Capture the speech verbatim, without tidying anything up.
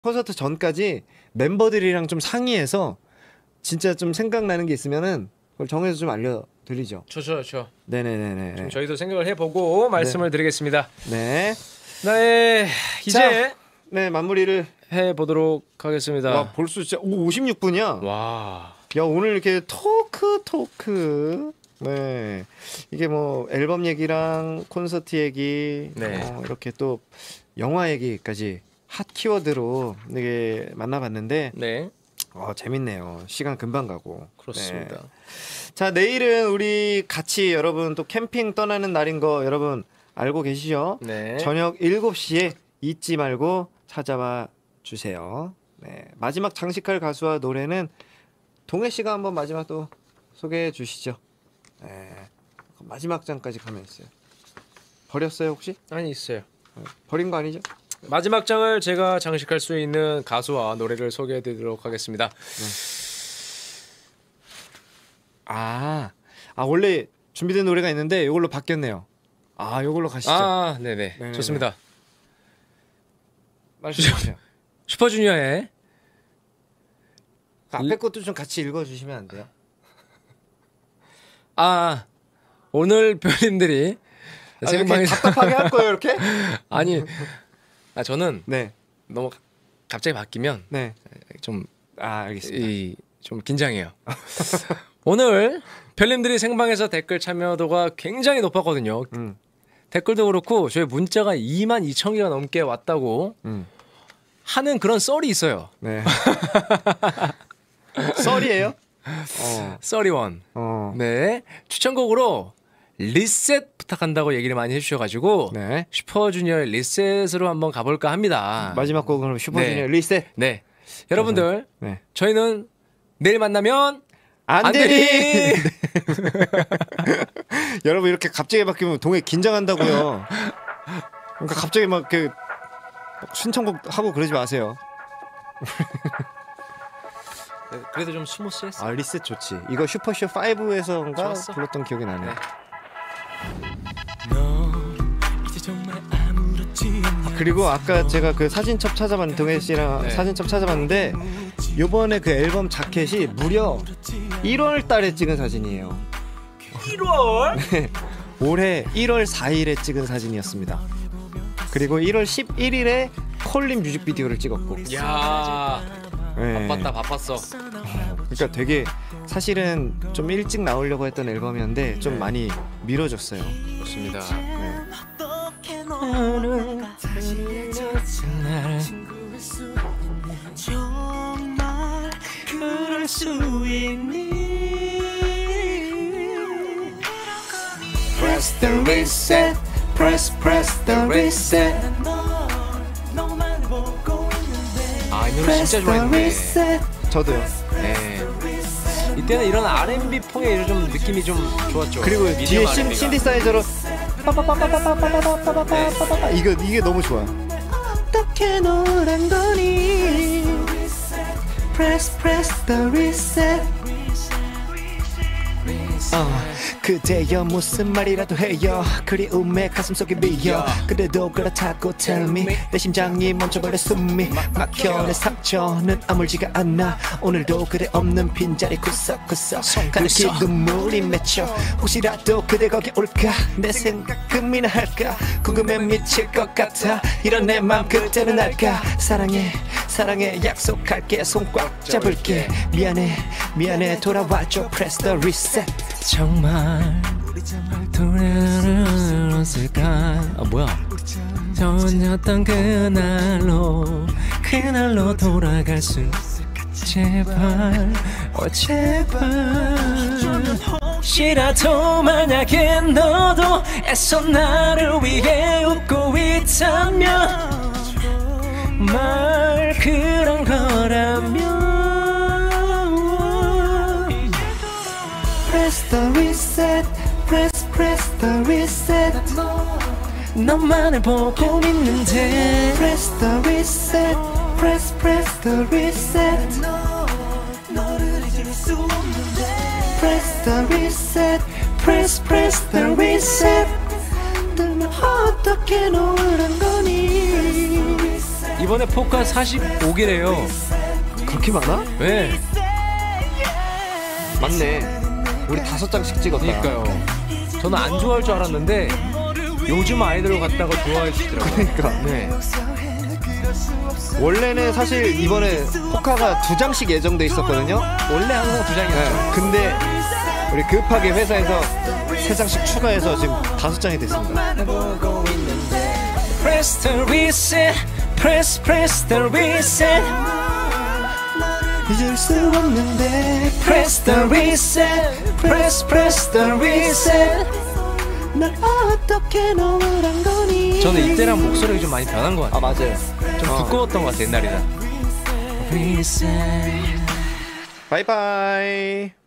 콘서트 전까지 멤버들이랑 좀 상의해서 진짜 좀 생각나는 게 있으면은 그걸 정해서 좀 알려드리죠. 좋죠, 좋죠. 네네네네. 좀 저희도 생각을 해보고 말씀을 네. 드리겠습니다. 네. 네, 이제 자, 네 마무리를 해보도록 하겠습니다. 와, 벌써 진짜 오, 오십육 분이야. 와. 야, 오늘 이렇게 토크 토크. 네. 이게 뭐 앨범 얘기랑 콘서트 얘기, 네. 어, 이렇게 또 영화 얘기까지 핫 키워드로 이게 만나봤는데, 네. 어, 재밌네요. 시간 금방 가고. 그렇습니다. 네. 자, 내일은 우리 같이 여러분 또 캠핑 떠나는 날인 거 여러분 알고 계시죠? 네. 저녁 일곱 시에 잊지 말고 찾아와 주세요. 네. 마지막 장식할 가수와 노래는 동해 씨가 한번 마지막 또 소개해 주시죠. 네. 마지막 장까지 가면 있어요. 버렸어요 혹시? 아니 있어요. 버린 거 아니죠? 마지막 장을 제가 장식할 수 있는 가수와 노래를 소개해드리도록 하겠습니다. 네. 아, 아 원래 준비된 노래가 있는데 이걸로 바뀌었네요. 아, 이걸로 가시죠. 아, 네네. 네네네. 좋습니다. 말씀해주세요. 슈퍼주니어의 그 앞에 것도 좀 같이 읽어주시면 안 돼요? 아, 오늘 별님들이 아, 생방에 답답하게 할 거예요 이렇게? 아니, 아 저는 네. 너무 갑자기 바뀌면 네. 좀 아, 알겠습니다. 이, 좀 긴장해요. 오늘 별님들이 생방에서 댓글 참여도가 굉장히 높았거든요. 음. 댓글도 댓글도 그렇고 저희 문자가 이만 이천 개가 넘게 왔다고 음. 하는 그런 썰이 있어요. 네. 썰이에요? 어. 썰이원. 어. 네. 추천곡으로 리셋 부탁한다고 얘기를 많이 해주셔가지고 네. 슈퍼주니어의 리셋으로 한번 가볼까 합니다. 마지막 곡은 그럼 슈퍼주니어 네. 리셋. 네. 여러분들 네. 저희는 내일 만나면 안되리. 여러분 이렇게 갑자기 바뀌면 동해 긴장한다고요. 그러니까 갑자기 막 그 신청곡 하고 그러지 마세요. 그래도 좀 스무스했어. 아, 리셋 좋지. 이거 슈퍼쇼 파이브에서인가 좋았어? 불렀던 기억이 나네. 네. 아, 그리고 아까 제가 그 사진첩 찾아봤는데 동해 씨랑 네. 사진첩 찾아봤는데 요번에 그 앨범 자켓이 무려 일월 달에 찍은 사진이에요. 일월? 네. 올해 일월 사일에 찍은 사진이었습니다. 그리고 일월 십일일에 콜린 뮤직비디오를 찍었고. 야, 네. 바빴다 바빴어. 그러니까 되게 사실은 좀 일찍 나오려고 했던 앨범이었는데 좀 많이 미뤄졌어요. 좋습니다. 네. 정말 그럴 수 있니? Press the reset, press press the reset. 아, 이 노래 진짜 좋아했네. 저도요. 네. 이때는 이런 알앤비 풍의 좀 느낌이 좀 좋았죠. 그리고 뒤에 신, 알앤비가. 신디사이저로 빠빠빠빠빠빠빠빠빠빠빠빠 이거 이게 너무 좋아. 어떻게 노란 거니? Press press the reset. 어, 그대여 무슨 말이라도 해요. 그리움에 가슴속에 비어. 그래도 그렇다고 tell me. 내 심장이 멈춰버려 숨이 막혀. 내 상처는 아물지가 않아. 오늘도 그대 없는 빈자리 구석구석 가득히 눈물이 맺혀. 혹시라도 그대 거기 올까. 내 생각 금이나 할까. 궁금해 미칠 것 같아. 이런 내 맘 그대는 알까. 사랑해 사랑해 약속할게. 손 꽉 잡을게. 미안해 미안해 돌아와줘. Press the reset. 정말 돌아왔을까. 아 뭐야 전였던 그날로 그날로 돌아갈 수 제발 어 제발. 혹시라도 만약에 너도 애써 나를 위해 웃고 있다면 말 그런 거라면 Press the reset, press press the reset. 너만을 보고 있는데 Press the reset, press press the reset. Press the reset, press press the reset. 넌 어떻게 노란 거니? 이번에 포카 사십오 개래요. 그렇게 많아? 네. 맞네. 우리 다섯 장씩 찍었다. 그러니까요. 저는 안 좋아할 줄 알았는데 요즘 아이돌 갖다가 좋아해 주더라고요. 그러니까. 네. 원래는 사실 이번에 포카가 두 장씩 예정돼 있었거든요. 원래 항상 두 장이었죠. 네. 근데 우리 급하게 회사에서 세 장씩 추가해서 지금 다섯 장이 됐습니다. Press the reset, press, press the reset. 잊을 수 없는데 Press the reset, press, press the reset. 날 어떻게 놓으란 거니. 저는 이때랑 목소리가 좀 많이 변한 것 같아요. 아 맞아요. 좀 어. 두꺼웠던 것 같아요 옛날이랑. Reset. 바이바이.